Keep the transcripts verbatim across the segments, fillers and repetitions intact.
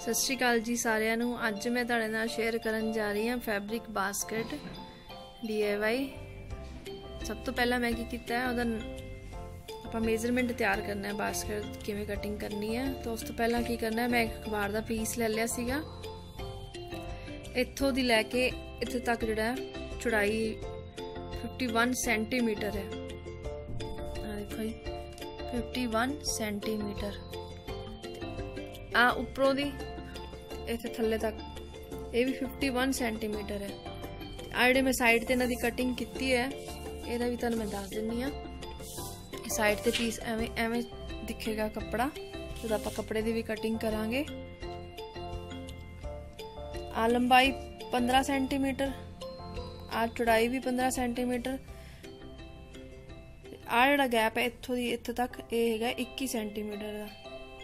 सत श्री अकाल जी सारिਆਂ ਨੂੰ। ਅੱਜ मैं ਤੁਹਾਡੇ ਨਾਲ शेयर ਕਰਨ जा रही हाँ fabric basket D I Y. सब तो पहला मैं की किया है ਉਹਦਾ ਆਪਾਂ मेजरमेंट तैयार करना है बास्केट किवें कटिंग करनी है। तो उस तो पहला की करना है, मैं एक अखबार का पीस ले लिया सीगा, इत्थों दी लैके इत्थे तक जिहड़ा चौड़ाई इक्यावन सेंटीमीटर है। देखो जी इक्यावन सेंटीमीटर आ उपरों दी इत्थे थल्ले तक ये भी इक्यावन सेंटीमीटर है। आ जिहड़े मैं साइड ते इन्हां दी कटिंग कीती है इहदा भी तुहानूं मैं दस दिंदी हां। साइड ते पीस एवें एवें दिखेगा कपड़ा, जब आप कपड़े की भी कटिंग करांगे। आ लंबाई पंद्रह सेंटीमीटर, आ चौड़ाई भी पंद्रह सेंटीमीटर, आ जिहड़ा गैप है इत्थों दी इत्थे तक ये हैगा इक्की सेंटीमीटर का।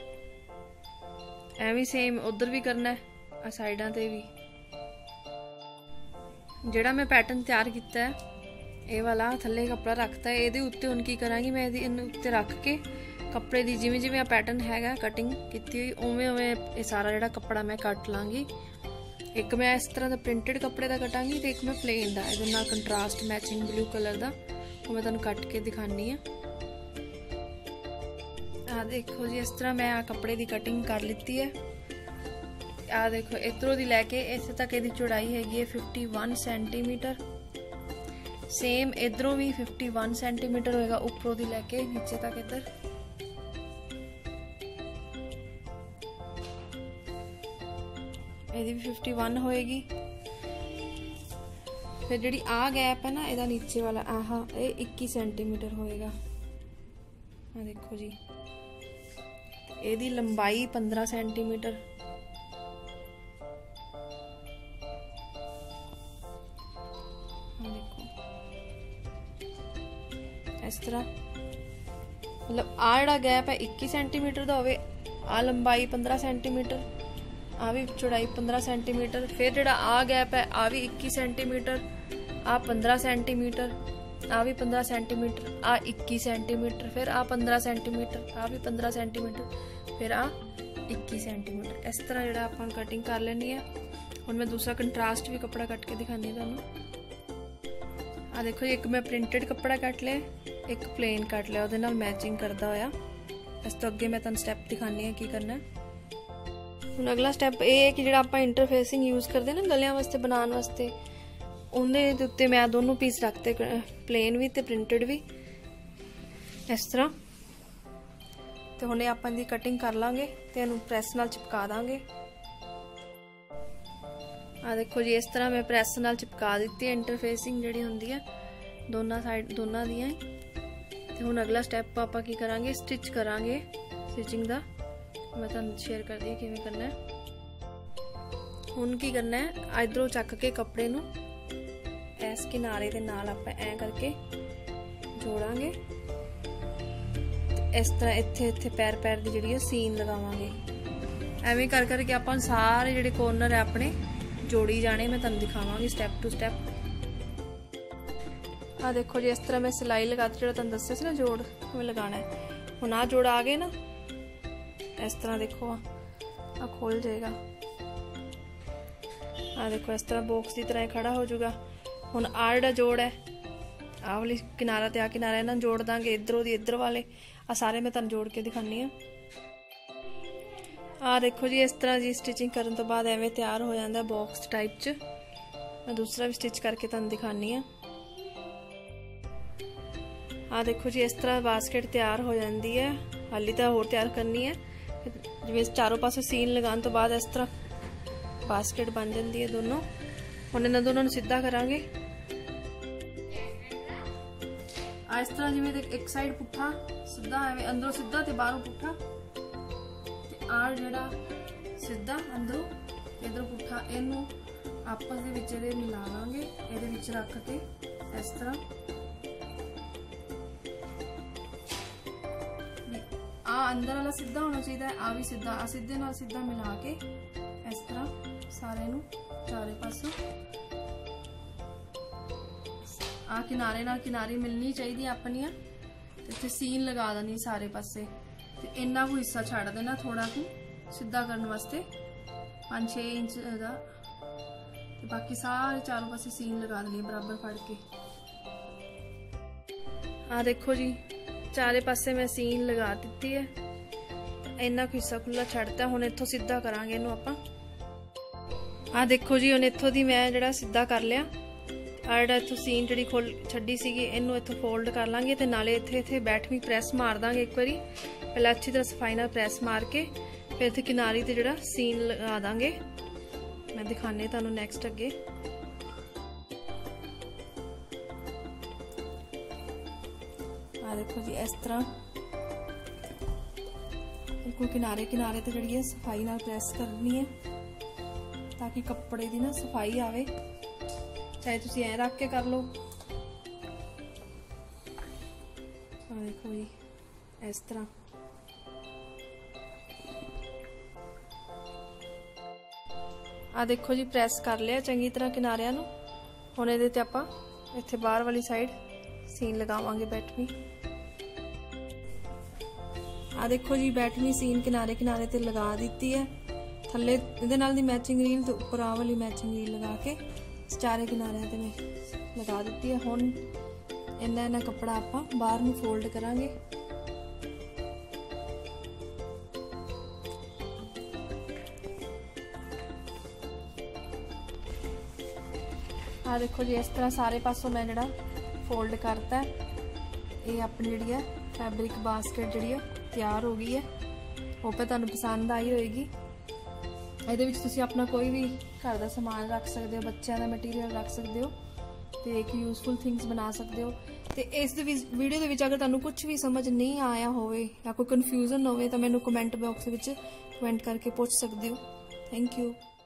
एवें सेम उधर भी करना है, आ साइडां ते भी। जिहड़ा मैं पैटर्न तैयार किया है ये वाला थल्ले कपड़ा रखता है, ये उत्ते हुण की करांगी मैं इहदे उत्ते रख के कपड़े दी जिवें जिवें पैटर्न हैगा कटिंग कीती हुई उवें उवें ये सारा जिहड़ा कपड़ा मैं कट लांगी। एक मैं इस तरह का प्रिंटेड कपड़े का कटांगी ते एक मैं प्लेन का इहदे नाल कंट्रास्ट मैचिंग ब्लू कलर का वो मैं तुहानूं कट के दिखानी है। आ देखो जी इस तरह मैं आ कपड़े की कटिंग कर लीती है। आ देखो इधरों दी लैके इत्थे तक इहदी चौड़ाई हैगी है इक्यावन सेंटीमीटर, सेम इधरों भी इक्यावन सेंटीमीटर होएगा उपरों दी लैके नीचे तक। इधर इहदी भी इक्यावन होएगी। फिर जिहड़ी आ गैप है ना इहदा नीचे वाला आह ये इक्की सेंटीमीटर होएगा। आ देखो जी इहदी लंबाई पंद्रह सेंटीमीटर, इस तरह मतलब आ जिहड़ा गैप है इक्की सेंटीमीटर का होवे, आ लंबाई पंद्रह सेंटीमीटर, आ भी चौड़ाई पंद्रह सेंटीमीटर। फिर जिहड़ा आ गैप है आ भी इक्की सेंटीमीटर, आ पंद्रह सेंटीमीटर, आ भी पंद्रह सेंटीमीटर, आ इक्की सेंटीमीटर, फिर आ पंद्रह सेंटीमीटर, आ भी पंद्रह सेंटीमीटर, फिर आ इक्की सेंटीमीटर। इस तरह जिहड़ा आपां कटिंग कर लेनी है। हुण मैं दूसरा कंट्रास्ट भी कपड़ा कट के दिखानी है तुहानूं। आ देखो जी एक मैं प्रिंटेड कपड़ा कट लिया, एक प्लेन कट लिया उहदे नाल मैचिंग करदा होया। इस तो अगे मैं तुहानूं स्टैप दिखानी है की करना है। हुण अगला स्टैप ये है कि जिहड़ा आपां इंटरफेसिंग यूज़ करदे ना गलियां वास्ते बनाउण वास्ते, उहदे दे उत्ते मैं दोनों पीस रखते, प्लेन भी ते प्रिंटेड भी इस तरह। तो हुणे आपां दी कटिंग कर लांगे ते इहनूं प्रैस नाल चिपका दांगे। आ देखो जी इस तरह मैं प्रैस नाल चिपका दी है इंटरफेसिंग जिहड़ी हुंदी है दोनों साइड दोनों दियां। ते हुण अगला स्टैप आपां की करांगे, स्टिच करांगे। स्टिचिंग दा मैं तुहानूं शेयर कर दी किवें करना है। हुण की करना है, इधरों चक के कपड़े नूं इस किनारे दे नाल आपां ऐ करके जोड़ांगे। इस तरह इत्थे इत्थे पैर पैर दी जिहड़ी सीन लगावांगे। एवें कर करके आपां सारे जिहड़े कॉर्नर है अपने जोड़ी जाने, मैं तुहानूं दिखावांगी स्टैप टू स्टैप। आ देखो जी इस तरह मैं सिलाई लगाती जो तुहानूं दस्सिया सी ना जोड़ किवें लगाना है। हुण आ जोड़ आ गए ना इस तरह देखो आ खोल जाएगा। आ देखो इस तरह बॉक्स की तरह खड़ा हो जाएगा। हुण आ जिहड़ा जोड़ है आ वाली किनारा ते आ किनारा इन्हां जोड़ दांगे, इधरों दी इधर वाले आ सारे मैं तुहानूं जोड़ के दिखानी है। आ देखो जी इस तरह जी स्टिचिंग करने तो बाद एवें तैयार हो जाता है बॉक्स टाइप च। मैं दूसरा भी स्टिच करके तुहानूं दिखानी है। आ देखो जी इस तरह बास्केट तैयार हो जाती है। हाली तो होर तैयार करनी है, जिवें चारों पासों सीन लगाने तो बाद इस तरह बास्केट बन जाती है दोनों। हुण इन्हां दोनों नूं सीधा करांगे। आ इस तरह जिवें एक साइड पुट्ठा सीधा एवें अंदरों सीधा ते बाहरों पुट्ठा, आ जिहड़ा सीधा अंदरों इधरों पुट्ठा, इनू आपस दे विच इहदे मिला लांगे, इहदे विच रख के इस तरह। आ अंदर वाला सीधा होना चाहिए, आ भी सीधा, आ सीधे नाल सीधा मिला के इस तरह सारे नू चारे पासों आ किनारे नाल किनारे मिलनी चाहिए अपनियां। इत्थे सीन लगा देनी सारे पासे। इन्ना को हिस्सा छड़ देना थोड़ा को सीधा करने वास्ते। पाँच छे इंच का, ते बाकी सारे चारों पासे सीन लगा देनी बराबर फड़ के। आ देखो जी चारे पासे मैं सीन लगा दी है, इन्ना कुछ हिस्सा खुला छड़ता। हुण इत्थों सीधा करांगे इनू आपां। आ देखो जी हुण इत्थों दी मैं जिहड़ा सीधा कर लिया। आ जिहड़ा इत्थों सीन जिहड़ी खोल छड्डी सीगी इनू इत्थों फोल्ड कर लांगे, ते नाले इत्थे इत्थे बैठवीं प्रैस मार दांगे एक बारी। पहले अच्छी तरह सफाई नाल प्रैस मार के फिर इत्थे किनारी ते जिहड़ा सीन लगा दांगे। मैं दिखाने तुहानू नैक्सट अगे। आ देखो जी इस तरह बिल्कुल किनारे किनारे ते जिहड़ी सफाई नाल प्रैस करनी है ताकि कपड़े दी ना सफाई आवे। चाहे तुसी ऐ रख के कर लो। आ देखो जी इस तरह। आ देखो जी प्रैस कर लिया चंगी तरह किनारियां नू। हुण इहदे ते आपां इत्थे बाहर वाली साइड सीन लगावांगे बैठवीं। आ देखो जी बैठवीं सीन किनारे किनारे ते लगा दी है। थल्ले इहदे नाल दी मैचिंग रील ते उपर आ वाली मैचिंग रील लगा के चारे किनारे ते मैं लगा दी है। हुण इन्ना इन्ना कपड़ा आपां बाहर नू फोल्ड करांगे। आ देखो जी इस तरह सारे पासों मैं जिहड़ा फोल्ड करता है। ये अपनी जिहड़ी है फैब्रिक बास्केट जिहड़ी है तैयार हो गई है। होप तुहानू पसंद आई होएगी। इहदे विच तुसीं अपना कोई भी घर दा समान रख सकदे हो, बच्चों का मटीरियल रख सकदे हो, ते एक यूजफुल थिंग्स बना सकदे हो। ते इस दे विच वीडियो दे विच अगर तुहानू कुछ भी समझ नहीं आया होवे या कोई कन्फ्यूजन होवे तो मैनू कमेंट बॉक्स विच कमेंट करके पूछ सकदे हो। Thank you.